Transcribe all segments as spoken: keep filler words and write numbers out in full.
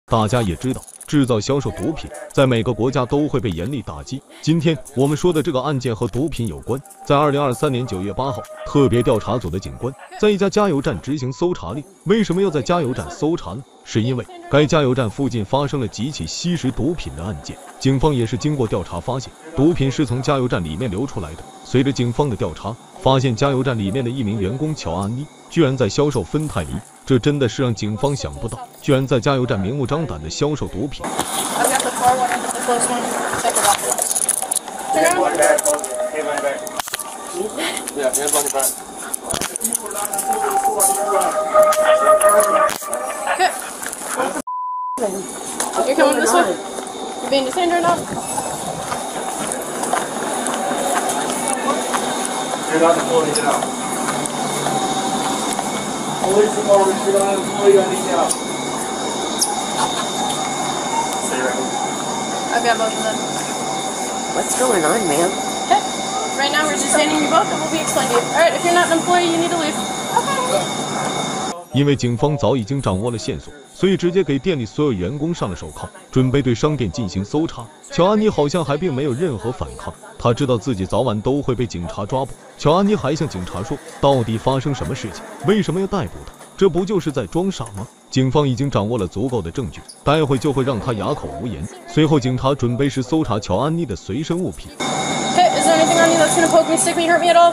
大家也知道，制造、销售毒品在每个国家都会被严厉打击。今天我们说的这个案件和毒品有关。在二零二三年九月八号，特别调查组的警官在一家加油站执行搜查令。为什么要在加油站搜查呢？是因为该加油站附近发生了几起吸食毒品的案件。警方也是经过调查发现，毒品是从加油站里面流出来的。随着警方的调查，发现加油站里面的一名员工乔安妮居然在销售芬太尼。这真的是让警方想不到，居然在加油站明目张胆的销售毒品。 Police department, you're not an employee on these out. Say right here. I've got both of them. What's going on, ma'am? Okay. Right now we're just handing you both and we'll be explaining to you. Alright, if you're not an employee, you need to leave. Okay. 因为警方早已经掌握了线索，所以直接给店里所有员工上了手铐，准备对商店进行搜查。乔安妮好像还并没有任何反抗，她知道自己早晚都会被警察抓捕。乔安妮还向警察说，到底发生什么事情，为什么要逮捕她？这不就是在装傻吗？警方已经掌握了足够的证据，待会就会让她哑口无言。随后，警察准备是搜查乔安妮的随身物品。 Okay, is there anything on you that's gonna poke me, stick me, hurt me at all?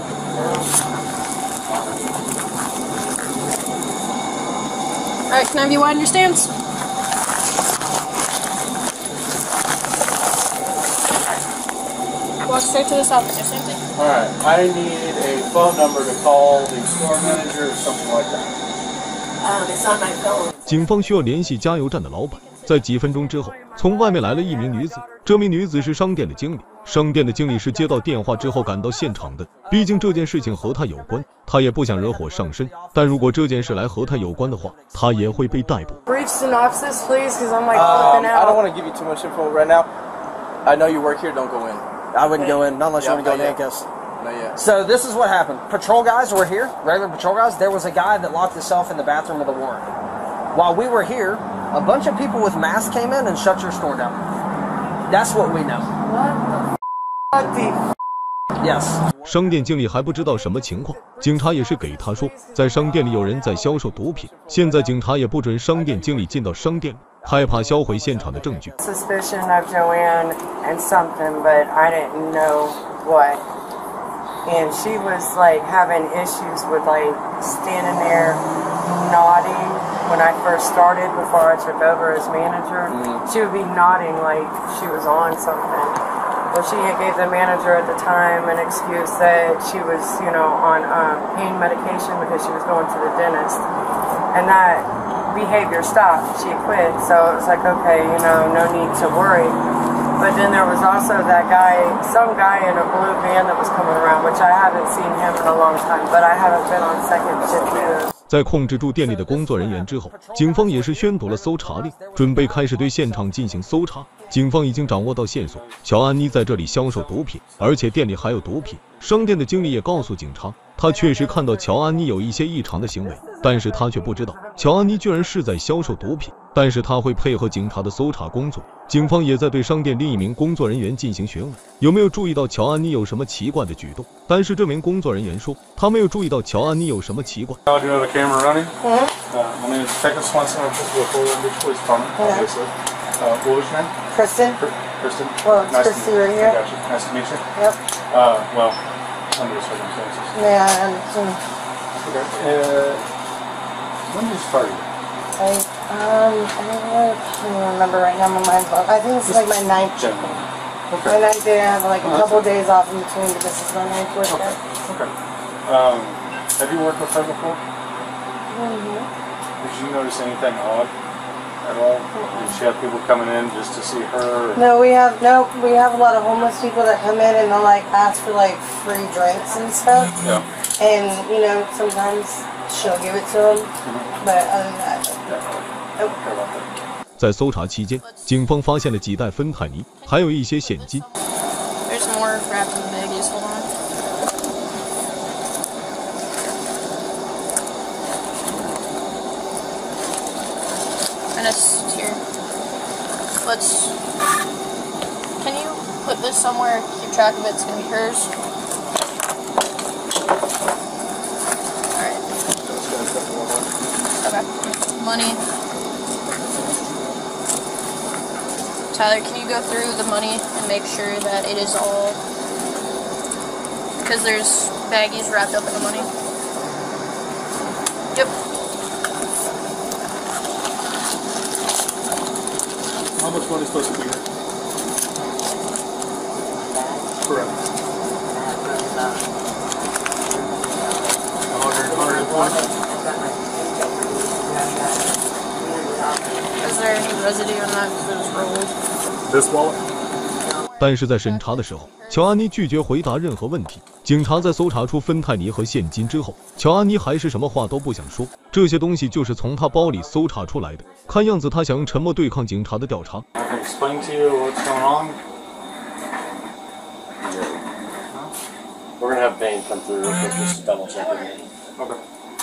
Alright, can I have you widen your stance? Walk straight to this officer, same thing. Alright, I need a phone number to call the store manager or something like that. Um, it's on my phone. 警方需要联系加油站的老板。在几分钟之后，从外面来了一名女子，这名女子是商店的经理。商店的经理是接到电话之后赶到现场的，毕竟这件事情和他有关，他也不想惹火上身。但如果这件事来和他有关的话，他也会被逮捕。 Brief synopsis, please, because I'm like Um, flipping I don't out. want to give you too much info right now. I know you work here. Don't go in. I wouldn't go in, not unless Yeah, you want to go in not yet. handcuffs. Not yet. So this is what happened. Patrol guys were here, regular patrol guys. There was a guy that locked himself in the bathroom of the warrant. While we were here, a bunch of people with masks came in and shut your store down. That's what we know. What the Yes. 商店经理还不知道什么情况，警察也是给他说，在商店里有人在销售毒品。现在警察也不准商店经理进到商店里，害怕销毁现场的证据。 suspicion of Joanne and something, but I didn't know what. And she was like having issues with like standing there nodding when I first started before I took over as manager. She would be nodding like she was on something. Well, she had gave the manager at the time an excuse that she was, you know, on um, pain medication because she was going to the dentist. And that behavior stopped. She quit. So it was like, okay, you know, no need to worry. But then there was also that guy, some guy in a blue van that was coming around, which I haven't seen him in a long time, but I haven't been on second shift either. 在控制住店里的工作人员之后，警方也是宣读了搜查令，准备开始对现场进行搜查。警方已经掌握到线索，乔安妮在这里销售毒品，而且店里还有毒品。商店的经理也告诉警察，他确实看到乔安妮有一些异常的行为，但是他却不知道乔安妮居然是在销售毒品。但是他会配合警察的搜查工作。警方也在对商店另一名工作人员进行询问，有没有注意到乔安妮有什么奇怪的举动。但是这名工作人员说，他没有注意到乔安妮有什么奇怪。 How do you have the camera running? Hmm? Uh, my name is Detective Swanson. I'm just with the Beach Police Department, obviously. Uh, what was your name? Kristen? Kr- Kristen. Well, it's nice Christy to, right here. I got you. Nice to meet you. Yep. Uh, well, under the circumstances. Yeah, and um, Okay. Uh, when did you start? I, um, I don't really can't remember right now. My mind's blank. I think this is like my ninth. Generally. My Okay. ninth day. I have like a Oh, couple that's days off in between, but this is my ninth work day. Okay. Um, have you worked with her before? Mm-hmm. Did you notice anything odd at all? Did she have people coming in just to see her? No, we have no. We have a lot of homeless people that come in and they'll like ask for like free drinks and stuff. Yeah. And you know, sometimes she'll give it to them, but other than that, nope. Care about that. 在搜查期间，警方发现了几袋芬太尼，还有一些现金。 There's more wrapped in baggies, hold on. And it's here. let's. Can you put this somewhere? Keep track of it. It's gonna be hers. All right. Okay. Money. Tyler, can you go through the money and make sure that it is all? Because there's baggies wrapped up in the money. Yep. How much money is supposed to be here? Correct. one hundred, one hundred twenty. Is there any residue on that because it was rolled? This wallet? 但是在审查的时候，乔安妮拒绝回答任何问题。警察在搜查出芬太尼和现金之后，乔安妮还是什么话都不想说。这些东西就是从她包里搜查出来的。看样子她想用沉默对抗警察的调查。 I can explain to you what's going on. We're gonna have Bane come through real quick just to double check everything. Okay.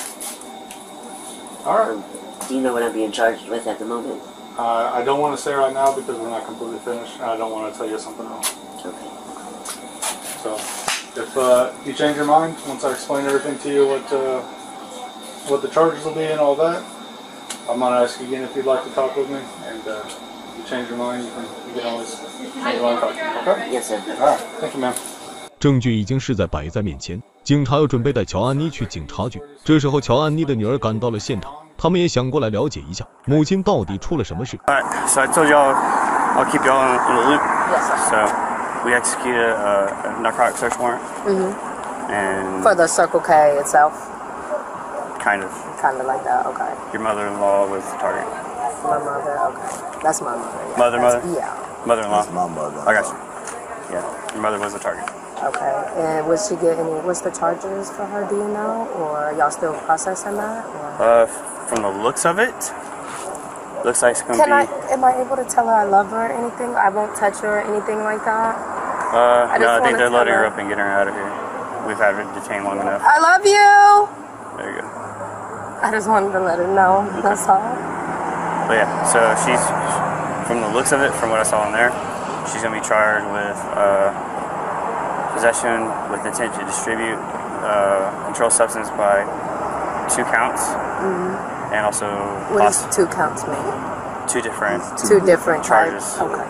All right. Do you know what I'm being charged with at the moment? Uh, I don't want to say right now because we're not completely finished, and I don't want to tell you something wrong. Okay. So, if uh, you change your mind once I explain everything to you, what uh, what the charges will be and all that, I'm gonna ask you again if you'd like to talk with me. And uh, if you change your mind, you can you can always change your mind. Okay? Yes, sir. All right. Thank you, ma'am. 证据已经是在摆在面前，警察要准备带乔安妮去警察局。这时候，乔安妮的女儿赶到了现场。他们也想过来了解一下母亲到底出了什么事。 Alright, so I told y'all I'll keep y'all in, in the loop. Yes, sir. So we executed a, a narcotic search warrant. Mm-hmm. And For the Circle K itself? Kind of. Kind of like that, okay. Your mother-in-law was the target. My mother, okay. That's my mother. Yeah. Mother, That's, mother? Yeah. Mother-in-law? That's my mother. I got you. Yeah, your mother was the target. Okay. And would she get any, what's the charges for her, do you know? Or y'all still processing that? Or? Uh, from the looks of it, looks like it's gonna Can be... I, am I able to tell her I love her or anything? I won't touch her or anything like that? Uh, I no, I think they're loading her her up and getting her out of here. We've had her detained long enough. I love you! There you go. I just wanted to let her know, that's all. But yeah, so she's, from the looks of it, from what I saw in there, she's gonna be charged with uh, possession with intent to distribute uh, controlled substance by two counts. Mm-hmm. And also, what does two counts mean? Two different, two different charges. Types. Okay.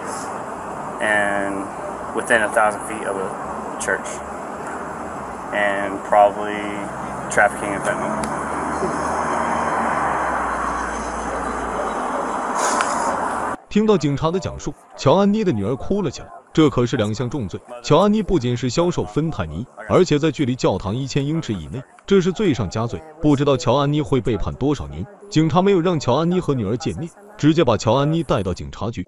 And within a thousand feet of a church, and probably trafficking in fentanyl. 听到警察的讲述，乔安妮的女儿哭了起来。这可是两项重罪。乔安妮不仅是销售芬太尼，而且在距离教堂一千英尺以内，这是罪上加罪。不知道乔安妮会被判多少年。警察没有让乔安妮和女儿见面，直接把乔安妮带到警察局。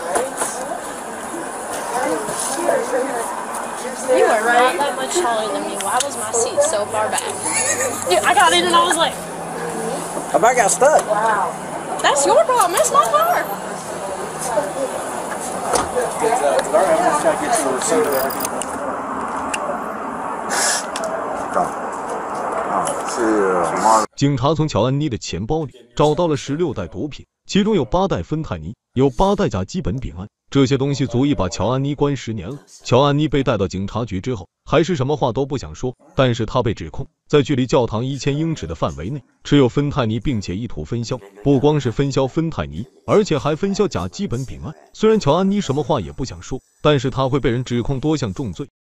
You are not that much taller than me. Why was my seat so far back? Dude, I got in and I was like, My bike got stuck. wow. That's your problem. That's my car. Oh, 警察从乔安妮的钱包里找到了十六袋毒品，其中有八袋芬太尼，有八袋甲基苯丙胺。这些东西足以把乔安妮关十年了。乔安妮被带到警察局之后，还是什么话都不想说，但是她被指控在距离教堂一千英尺的范围内持有芬太尼，并且意图分销。不光是分销芬太尼，而且还分销甲基苯丙胺。虽然乔安妮什么话也不想说，但是她会被人指控多项重罪。